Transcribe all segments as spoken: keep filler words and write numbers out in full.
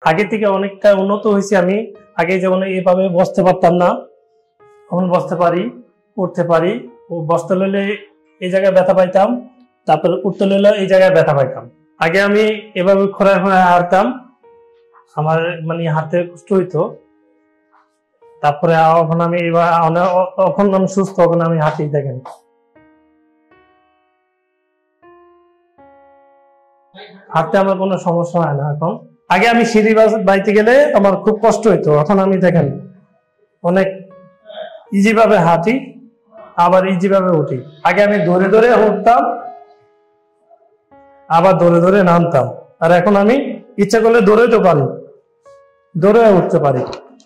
আগে থেকে অনেকটা উন্নত হয়েছি আমি। আগে যেমন এইভাবে বসতে পারতাম না, এখন বসতে পারি, উঠতে পারি। ও বসতে লইলে এই জায়গায় ব্যথা পাইতাম, তারপর উঠতে লইলে এই জায়গায় ব্যথা পাইতাম। আগে আমি এভাবে খোঁড়ায় খোঁড়ায় হাঁটতাম, আমার মানে হাঁটতে কষ্ট হইতো। তারপরে এখন আমি এবার এখন আমি সুস্থ, এখন আমি হাঁটি। দেখেন হাঁটতে আমার কোনো সমস্যা হয় না এখন। আগে আমি সিঁড়ি বাইতে গেলে আমার খুব কষ্ট হইতো, এখন আমি দেখেন অনেক ইজি ভাবে হাঁটি, আবার ইজি ভাবে উঠি। আগে আমি ধরে ধরে উঠতাম, আবার ধরে ধরে নামতাম, আর এখন আমি ইচ্ছা করলে দৌড়াইতে পারি, দৌড়ে উঠতে পারি।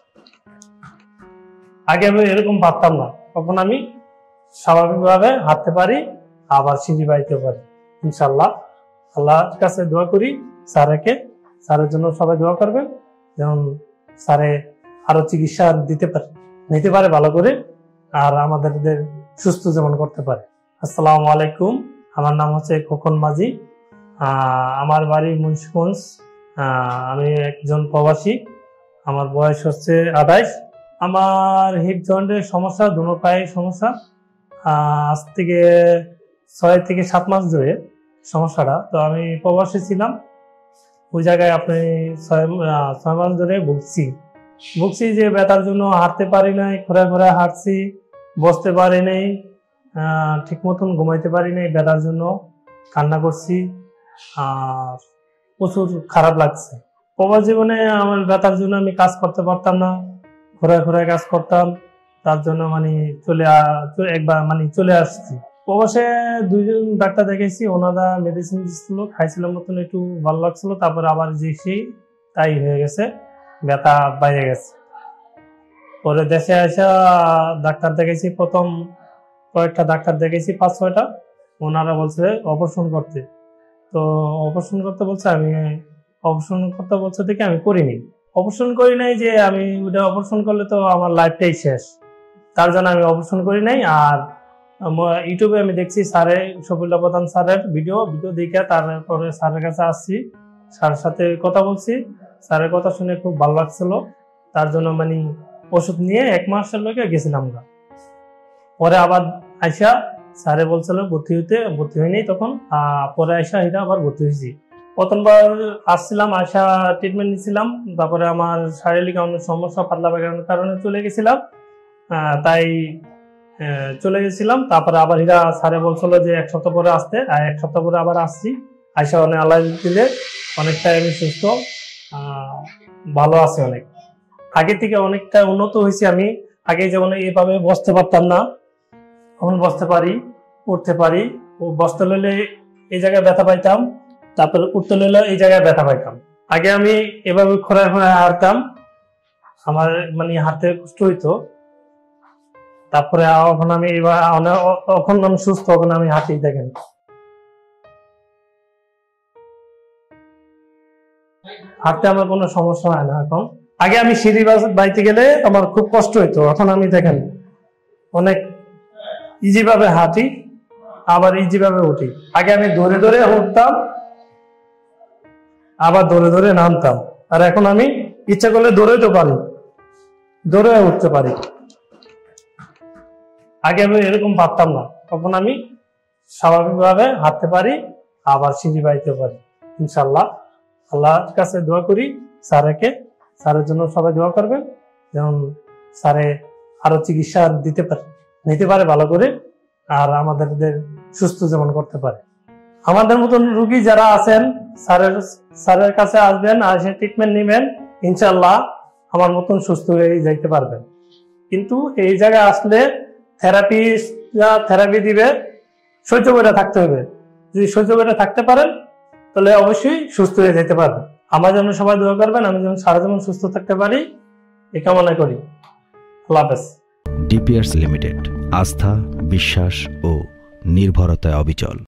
আগে আমি এরকম পারতাম না, তখন আমি স্বাভাবিকভাবে হাঁটতে পারি, আবার সিঁড়ি বাইতে পারি। ইনশাল্লাহ আল্লাহর কাছে দোয়া করি স্যারকে, স্যারের জন্য সবাই দোয়া করবেন, যেমন স্যারে আরো চিকিৎসা দিতে পারে, নিতে পারে ভালো করে, আর আমাদের সুস্থ যেমন করতে পারে। আসসালামু আলাইকুম, আমার নাম হচ্ছে খোকন মাঝি, আমার বাড়ি মুন্সিগঞ্জ। আমি একজন প্রবাসী, আমার বয়স হচ্ছে আঠাইশ। আমার হিপ জয়েন্টের সমস্যা, দুনো পায়ের সমস্যা, আজ থেকে ছয় থেকে সাত মাস ধরে সমস্যাটা। তো আমি প্রবাসী ছিলাম, ওই জায়গায় আপনি ছয় ছয় মাস ধরে ভুগছি ভুগছি যে ব্যথার জন্য হাঁটতে পারি নাই, ঘোরা ঘোরা হাঁটছি, বসতে পারি নাই, ঠিক মতন ঘুমাইতে পারি নাই, ব্যথার জন্য কান্না করছি, আর প্রচুর খারাপ লাগছে। প্রবাস জীবনে আমার ব্যথার জন্য আমি কাজ করতে পারতাম না, ঘোরায় ঘোরায় কাজ করতাম, তার জন্য মানে চলে একবার মানে চলে আসছি। প্রবাসে দুইজন ডাক্তার দেখেছি, ওনারা মেডিসিন দিচ্ছিল, খাইছিলাম মতন একটু ভালো লাগছিল, তারপরে আবার যে সেই তাই হয়ে গেছে, ব্যথা বাইরে গেছে। পরে দেশে আসা ডাক্তার দেখেছি, প্রথম কয়েকটা ডাক্তার দেখেছি, পাঁচ ছয়টা, ওনারা বলছে অপারেশন করতে। তো অপারেশন করতে বলছে, আমি অপারেশন করতে বলছে দেখে আমি করিনি, অপারেশন করি নাই, যে আমি ওটা অপারেশন করলে তো আমার লাইফটাই শেষ, তার জন্য আমি অপারেশন করি নাই। আর ইউটিউবে আমি দেখছি স্যারে শফিউল্লাহ প্রধান স্যারের ভিডিও ভিডিও দেখে তারপরে স্যারের কাছে আসছি, স্যারের সাথে কথা বলছি, স্যারের কথা শুনে খুব ভালো লাগছিল, তার জন্য মানে ওষুধ নিয়ে এক মাসের লোকে গেছিলাম না। পরে আবার আইসা স্যারে বলছিল ভর্তি হইতে, ভর্তি হয়নি তখন, পরে আইসা এটা আবার ভর্তি হয়েছি। প্রথমবার আসছিলাম, আইসা ট্রিটমেন্ট নিছিলাম, তারপরে আমার শারীরিক অনেক সমস্যা, পাতলা পায়খানার কারণে চলে গেছিলাম, তাই চলে গেছিলাম। তারপরে আবার এরা স্যারে বলছিল যে এক সপ্তাহ পরে আসতে, আর এক সপ্তাহ পরে আবার আসছি। আইসা অনেক আল্লাহ দিলে অনেকটাই আমি সুস্থ, ভালো আছি অনেক। আগে থেকে অনেকটা উন্নত হয়েছি আমি। আগে যেমন এইভাবে বসতে পারতাম না, এখন বসতে পারি, উঠতে পারি। ও বসতে লইলে এই জায়গায় ব্যথা পাইতাম, তারপর উঠতে লইলে এই জায়গায় ব্যথা পাইতাম। আগে আমি এভাবে খোঁড়ায় খোঁড়ায় হাঁটতাম, আমার মানে হাঁটতে কষ্ট হইতো। তারপরে এখন আমি এবার এখন আমি সুস্থ, এখন আমি হাঁটি। দেখেন হাঁটতে আমার কোনো সমস্যা হয় না এখন। আগে আমি সিঁড়ি বাইতে গেলে আমার খুব কষ্ট হইতো, এখন আমি দেখেন অনেক ইজি ভাবে হাঁটি, আবার ইজি ভাবে উঠি। আগে আমি ধরে ধরে উঠতাম, আবার ধরে ধরে নামতাম, আর এখন আমি ইচ্ছা করলে দৌড়াইতে পারি, দৌড়ে উঠতে পারি। আগে আমি এরকম পারতাম না, তখন আমি স্বাভাবিকভাবে হাঁটতে পারি, আবার সিঁড়ি বাইতে পারি। ইনশাল্লাহ আল্লাহর কাছে দোয়া করি স্যারকে, স্যারের জন্য সবাই দোয়া করবেন, যেমন স্যারে আরো চিকিৎসা দিতে পারে, নিতে পারে ভালো করে, আর আমাদের সুস্থ যেমন করতে পারে। আমাদের মতন রোগী যারা আছেন, স্যারের স্যারের কাছে আসবেন, আর সে ট্রিটমেন্ট নেবেন, ইনশাল্লাহ আমার মতন সুস্থ হয়ে যাইতে পারবেন। কিন্তু এই জায়গায় আসলে থেরাপি থেরাপি দিবে, সহ্য করে থাকতে হবে। যদি সহ্য করে থাকতে পারেন তাহলে অবশ্যই সুস্থ হয়ে যেতে পারবেন। আমার জন্য সবাই দোয়া করবেন, আমি যেমন সারা জীবন সুস্থ থাকতে পারি এই কামনা করি। আল্লাহ হাফেজ। ডিপিআরস লিমিটেড, আস্থা, বিশ্বাস ও নির্ভরতায় অবিচল।